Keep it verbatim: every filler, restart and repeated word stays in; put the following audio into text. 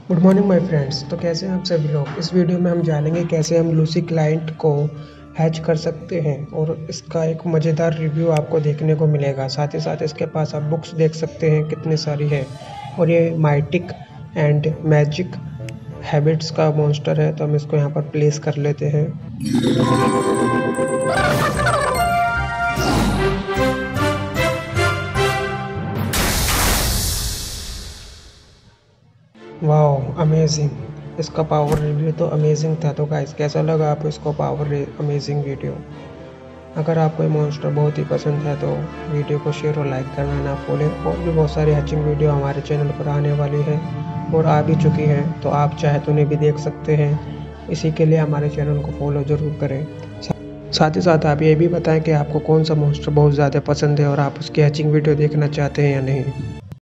Good morning my friends. तो कैसे हैं आप सभी लोग। इस वीडियो में हम जानेंगे कैसे हम लूसी क्लाइंट को हैच कर सकते हैं और इसका एक मज़ेदार रिव्यू आपको देखने को मिलेगा। साथ ही साथ इसके पास आप बुक्स देख सकते हैं कितनी सारी है और ये माइटिक एंड मैजिक हैबिट्स का मॉन्स्टर है। तो हम इसको यहाँ पर प्लेस कर लेते हैं। वाओ अमेजिंग, इसका पावर रिव्यू तो अमेजिंग था। तो गाइस कैसा लगा आपको इसको पावर अमेजिंग वीडियो। अगर आपको ये मॉन्स्टर बहुत ही पसंद है तो वीडियो को शेयर और लाइक करना ना भूलें। और भी बहुत सारी हैचिंग वीडियो हमारे चैनल पर आने वाली है और आ भी चुकी है, तो आप चाहे तो उन्हें भी देख सकते हैं। इसी के लिए हमारे चैनल को फॉलो ज़रूर करें। साथ ही साथ आप ये भी बताएं कि आपको कौन सा मॉन्स्टर बहुत ज़्यादा पसंद है और आप उसकी हैचिंग वीडियो देखना चाहते हैं या नहीं।